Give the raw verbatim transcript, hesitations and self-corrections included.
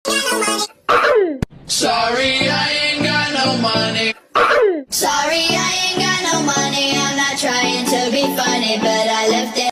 Sorry, I ain't got no money. Sorry, I ain't got no money. I'm not trying to be funny, but I left it